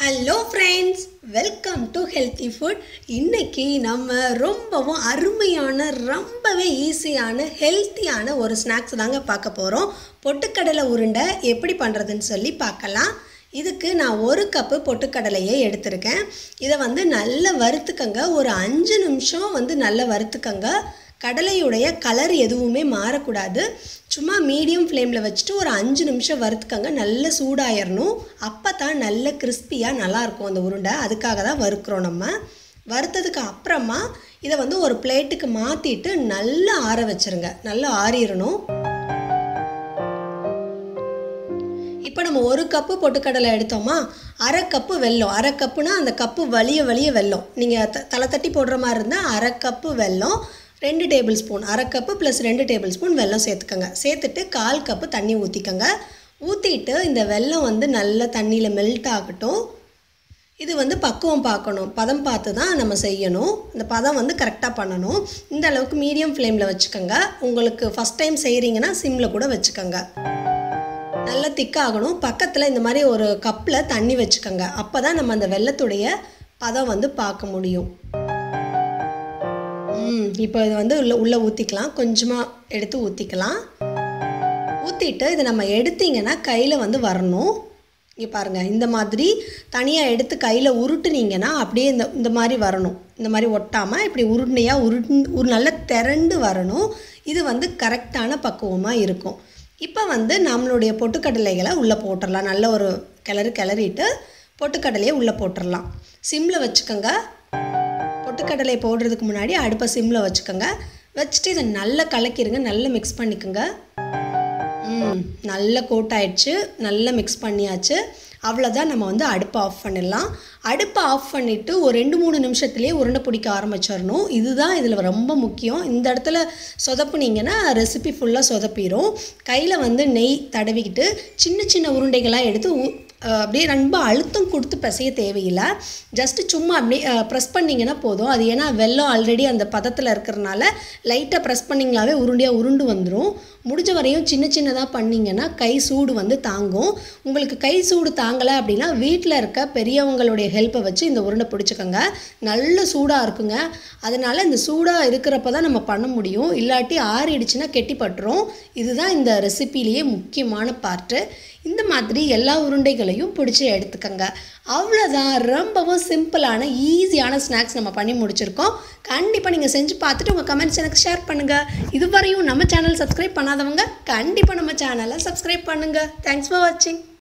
Hello friends, welcome to healthy food. இன்றைக்கி நம்ம ரொம்பவே ஈஸியான ஹெல்த்தியான ஒரு ஸ்நாக்ஸ் தாங்க பார்க்க போகிறோம். பொட்டுக்கடலை உருண்டை எப்படி பண்ணுறதுன்னு சொல்லி பார்க்கலாம். இதுக்கு நான் 1 கப்பு பொட்டுக்கடலையை எடுத்திருக்கேன். இதை நல்லா வறுத்துக்கங்க. ஒரு 5 நிமிஷம் நல்லா வறுத்துக்கங்க. கடலையுடைய கலர் எதுவுமே மாறக்கூடாது. சும்மா மீடியம் ஃப்ளேமில் வச்சுட்டு ஒரு 5 நிமிஷம் வறுத்துக்கங்க. நல்ல சூடாயிடணும். அப்போ தான் நல்ல கிறிஸ்பியாக நல்லாயிருக்கும் அந்த உருண்டை. அதுக்காக தான் வறுக்கிறோம். நம்ம வறுத்ததுக்கு அப்புறமா இதை ஒரு பிளேட்டுக்கு மாற்றிட்டு நல்லா ஆற வச்சுருங்க. நல்லா ஆறிடணும். இப்போ நம்ம 1 கப்பு பொட்டுக்கடலை எடுத்தோமா, 1/2 கப்பு வெல்லம். 1/2 கப்புனா அந்த கப்பு வலிய வெல்லம். நீங்கள் தலை தட்டி போடுற மாதிரி இருந்தால் 1/2 கப்பு வெல்லம், 2 tablespoon, 1/2 cup plus 2 tablespoon வெல்லம் சேர்த்துக்கங்க. சேர்த்துட்டு 1/4 கப்பு தண்ணி ஊற்றிக்கங்க. ஊற்றிட்டு இந்த வெல்லம் நல்ல தண்ணியில் மெல்ட் ஆகட்டும். இது பக்குவம் பார்க்கணும். பதம் பார்த்து தான் நம்ம செய்யணும். இந்த பதம் கரெக்டாக பண்ணணும். இந்த அளவுக்கு மீடியம் ஃப்ளேமில் வச்சுக்கோங்க. உங்களுக்கு ஃபஸ்ட் டைம் செய்கிறீங்கன்னா சிம்மில் கூட வச்சுக்கோங்க. நல்லா திக்காகணும். பக்கத்தில் இந்த மாதிரி ஒரு கப்பில் தண்ணி வச்சுக்கோங்க. அப்போ தான் நம்ம அந்த வெல்லத்துடைய பதம் பார்க்க முடியும். இப்போ இது உள்ளே ஊற்றிக்கலாம். கொஞ்சமாக எடுத்து ஊற்றிக்கலாம். ஊற்றிட்டு இதை நம்ம எடுத்திங்கன்னா கையில் வரணும். இங்கே பாருங்கள், இந்த மாதிரி தனியாக எடுத்து கையில் உருட்டுனீங்கன்னா அப்படியே இந்த மாதிரி வரணும். இந்த மாதிரி ஒட்டாமல் இப்படி உருண்டையாக நல்லா திரண்டு வரணும். இது கரெக்டான பக்குவமாக இருக்கும். இப்போ நம்மளுடைய பொட்டுக்கடலைகளை உள்ளே போட்டுடலாம். நல்ல ஒரு கிளறிட்டு பொட்டுக்கடலையை உள்ளே போட்டுடலாம். சிம்மில் வச்சுக்கோங்க. பொட்டுக்கடலை போடுறதுக்கு முன்னாடி அடுப்பை சிம்மில் வச்சுக்கோங்க. வச்சுட்டு இதை நல்லா கலக்கிடுங்க. நல்லா மிக்ஸ் பண்ணிக்கோங்க. நல்லா கோட் ஆயிடுச்சு. நல்லா மிக்ஸ் பண்ணியாச்சு. அவ்வளோதான். நம்ம அடுப்பை ஆஃப் பண்ணிடலாம். அடுப்பை ஆஃப் பண்ணிவிட்டு ஒரு 2-3 நிமிஷத்துலேயே உருண்டை பிடிக்க ஆரம்பிச்சிடணும். இதுதான் இதில் ரொம்ப முக்கியம். இந்த இடத்துல சொதப்புனீங்கன்னா ரெசிபி ஃபுல்லாக சொதப்பிடும். கையில் நெய் தடவிக்கிட்டு சின்ன உருண்டைகளாக எடுத்து அப்படியே ரொம்ப அழுத்தம் கொடுத்து பிசைய தேவையில்லை. ஜஸ்ட்டு சும்மா அப்படியே ப்ரெஸ் பண்ணிங்கன்னா போதும். அது ஏன்னா வெல்லம் ஆல்ரெடி அந்த பதத்தில் இருக்கிறனால லைட்டாக ப்ரெஸ் பண்ணிங்களாவே உருண்டையாக உருண்டு வந்துடும். முடிஞ்ச வரையும் சின்னதாக பண்ணிங்கன்னா கை சூடு தாங்கும். உங்களுக்கு கை சூடு தாங்கலை அப்படின்னா வீட்டில் இருக்க பெரியவங்களுடைய ஹெல்ப்பை வச்சு இந்த உருண்டை பிடிச்சிக்கோங்க. நல்ல சூடாக இருக்குங்க. அதனால் இந்த சூடாக இருக்கிறப்ப தான் நம்ம பண்ண முடியும். இல்லாட்டி ஆறிடுச்சுன்னா கெட்டி பட்டுரும். இதுதான் இந்த ரெசிப்பிலேயே முக்கியமான பார்ட்டு. இந்த மாதிரி எல்லா உருண்டைகளையும் பிடிச்சி எடுத்துக்கோங்க. அவ்வளோதான். ரொம்பவும் சிம்பிளான ஈஸியான ஸ்நாக்ஸ் நம்ம பண்ணி முடிச்சிருக்கோம். கண்டிப்பாக நீங்கள் செஞ்சு பார்த்துட்டு உங்கள் கமெண்ட்ஸ் எனக்கு ஷேர் பண்ணுங்கள். இதுவரையும் நம்ம சேனல் சப்ஸ்கிரைப் பண்ணாதவங்க கண்டிப்பாக நம்ம சேனலை சப்ஸ்கிரைப் பண்ணுங்கள். தேங்க்ஸ் ஃபார் வாட்சிங்.